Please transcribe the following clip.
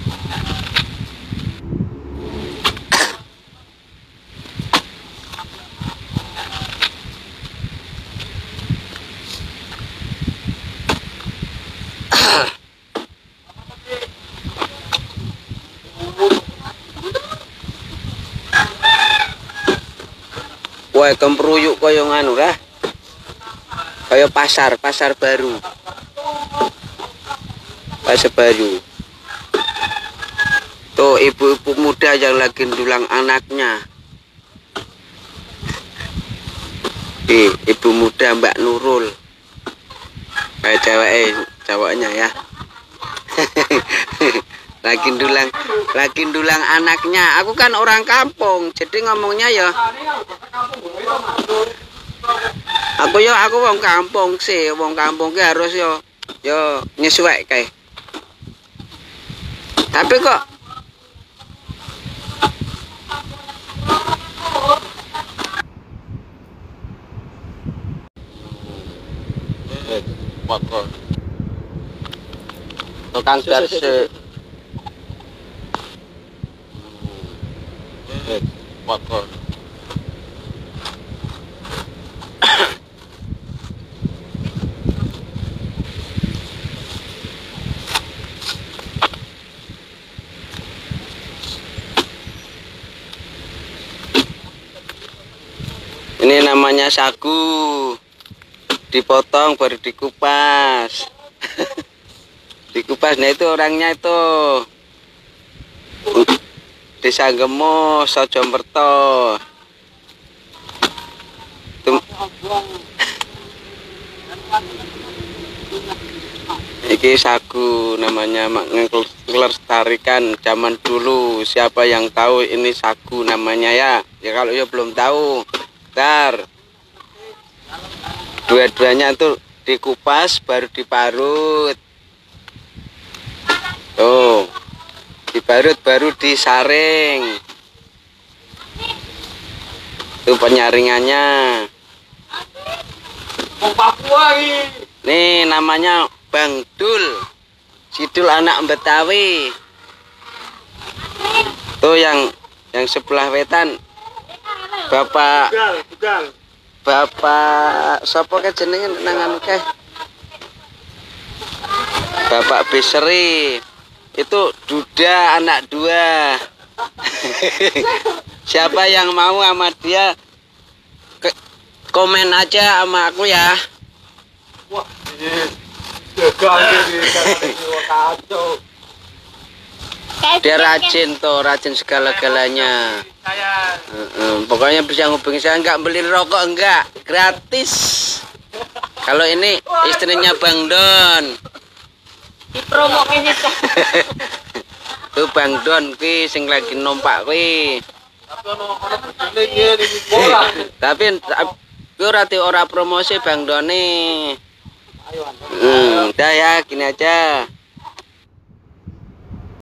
Wah, kempruyuk koyo nganu dah. Kayak pasar baru. Pasar baru. Tuh ibu-ibu muda yang lagi ndulang anaknya. Ibu muda Mbak Nurul. Kayak ceweknya ya. lagi ndulang anaknya. Aku kan orang kampung, jadi ngomongnya ya. Aku wong kampung sih, wong kampung ki harus yo nyesuai kayak. Tapi kok motor tukang darse motor ini namanya sagu, dipotong baru dikupas. Dikupas. Nah itu orangnya itu Desa Gemo, Sojomberto. Iki sagu namanya, melestarikan zaman dulu. Siapa yang tahu ini sagu namanya ya? Ya kalau ya belum tahu, ntar dua-duanya tuh dikupas baru diparut. Tuh, diparut baru disaring. Itu penyaringannya. Nih namanya Bang Dul, Sidul anak Betawi. Tuh yang sebelah wetan Bapak sapa ke jenenge nang ke? Bapak Bisri. Itu duda anak dua. Siapa yang mau sama dia komen aja sama aku ya. Wah, dia rajin tuh, rajin segala-galanya. Pokoknya bisa ngubungi saya, enggak beli rokok, enggak, gratis. Kalau ini istrinya Bang Don. Dipromokin itu. Tuh Bang Don ki sing lagi numpak ki. Tapi rati ora promosi Bang Doni. Udah ya, gini aja.